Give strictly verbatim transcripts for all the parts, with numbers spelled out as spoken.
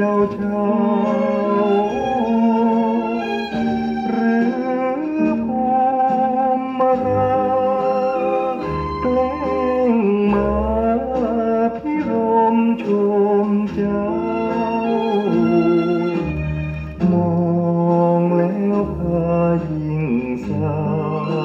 จ้าเช้าหรือภูมิราแกล้งมาพิรมชมเจ้ามองแล้วพายิ่งเศร้า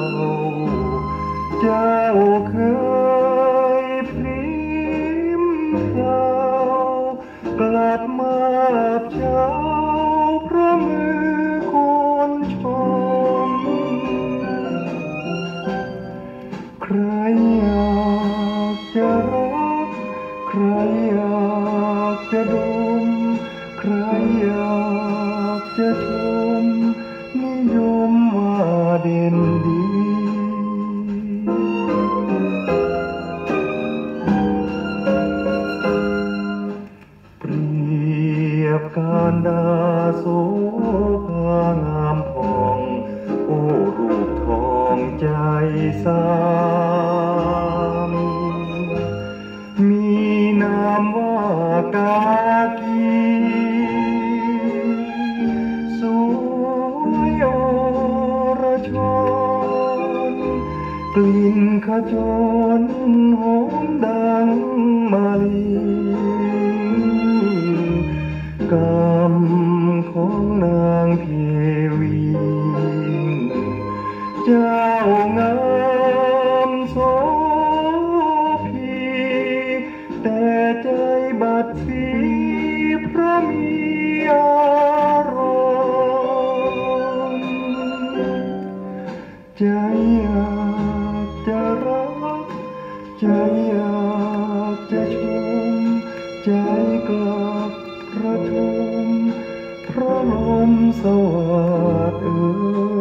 เจ้าเคยพลิ้มเพลากลับมาเช้าเพราะมือคนชมใครอยากจะรักใครอยากจะดมใครอยากจะชมนิยมว่าเด่นดีเปรียบการดาโสภางามผ่องโอ้รูปทองใจสามมีนามว่ากากีสวยอรชรกลิ่นขจรหอมดังมาลีกรรมของนางเทวีเจ้างามโสพีแต่ใจบัดสีเพราะมีอารมณ์ใจอยากจะรักใจอยากจะชมใจกลับพระทมพระลมสวัสดิ์เอ่ย